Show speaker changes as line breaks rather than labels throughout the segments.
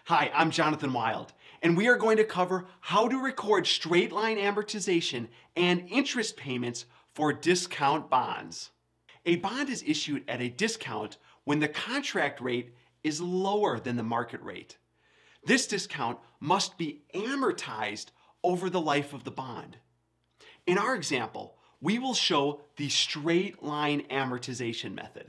Hi, I'm Jonathan Wild, and we are going to cover how to record straight-line amortization and interest payments for discount bonds. A bond is issued at a discount when the contract rate is lower than the market rate. This discount must be amortized over the life of the bond. In our example, we will show the straight-line amortization method.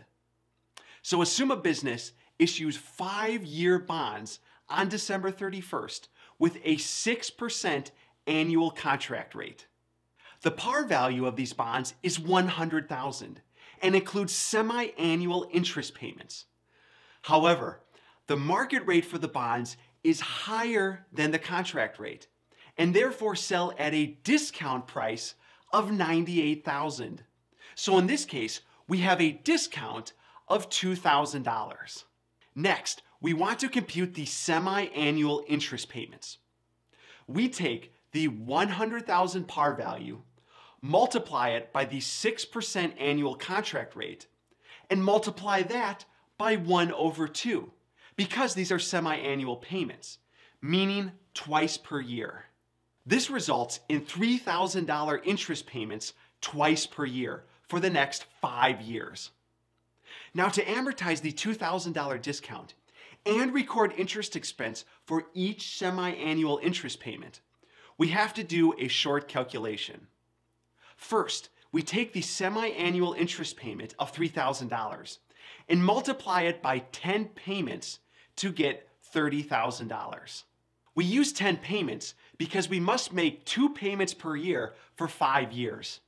So assume a business issues 5-year bonds on December 31st with a 6% annual contract rate. The par value of these bonds is $100,000 and includes semi-annual interest payments. However, the market rate for the bonds is higher than the contract rate and therefore sell at a discount price of $98,000. So in this case, we have a discount of $2,000. Next, we want to compute the semi-annual interest payments. We take the $100,000 par value, multiply it by the 6% annual contract rate, and multiply that by 1/2, because these are semi-annual payments, meaning twice per year. This results in $3,000 interest payments twice per year for the next 5 years. Now, to amortize the $2,000 discount and record interest expense for each semi-annual interest payment, we have to do a short calculation. First, we take the semi-annual interest payment of $3,000 and multiply it by 10 payments to get $30,000. We use 10 payments because we must make 2 payments per year for 5 years.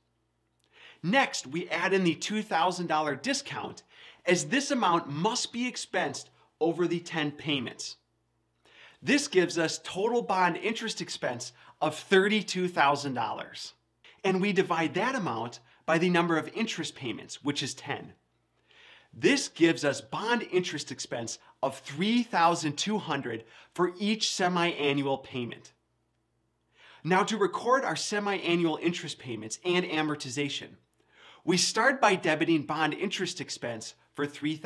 Next, we add in the $2,000 discount, as this amount must be expensed over the 10 payments. This gives us total bond interest expense of $32,000. And we divide that amount by the number of interest payments, which is 10. This gives us bond interest expense of $3,200 for each semi-annual payment. Now, to record our semi-annual interest payments and amortization, we start by debiting bond interest expense for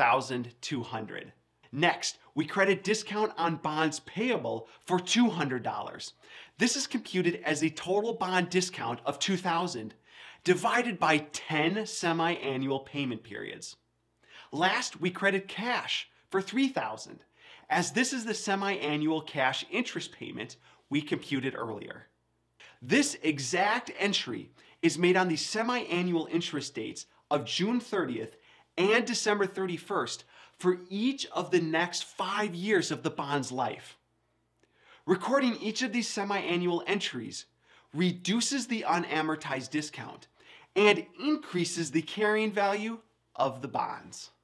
$3,200. Next, we credit discount on bonds payable for $200. This is computed as a total bond discount of $2,000 divided by 10 semi-annual payment periods. Last, we credit cash for $3,000, as this is the semi-annual cash interest payment we computed earlier. This exact entry is made on the semi-annual interest dates of June 30th and December 31st for each of the next 5 years of the bond's life. Recording each of these semi-annual entries reduces the unamortized discount and increases the carrying value of the bonds.